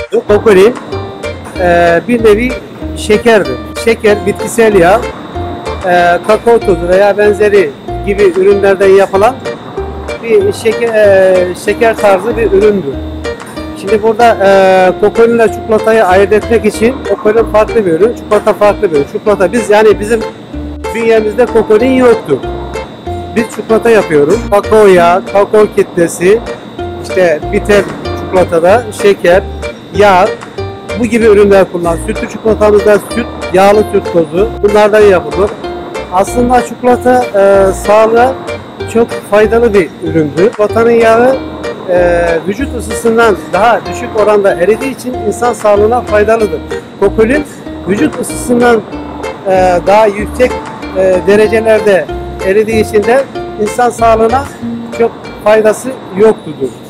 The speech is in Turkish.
Kokolin bir nevi şekerdir. Şeker, bitkisel yağ, kakao tozu veya benzeri gibi ürünlerden yapılan bir şeker tarzı bir üründür. Şimdi burada kokolin ile çikolatayı ayırt etmek için kokolin farklı bir ürün, çikolata farklı bir ürün. Çikolata bizim bünyemizde kokolin yoktur. Biz çikolata yapıyoruz. Kakao yağı, kakao kitlesi, işte bitter çikolatada şeker, yağ, bu gibi ürünler kullanılır. Sütlü çikolatamızda süt, yağlı süt tozu bunlardan yapılır. Aslında çikolata sağlığa çok faydalı bir üründür. Çikolatanın yağı vücut ısısından daha düşük oranda eridiği için insan sağlığına faydalıdır. Kokolin vücut ısısından daha yüksek derecelerde eridiği için de insan sağlığına çok faydası yoktur.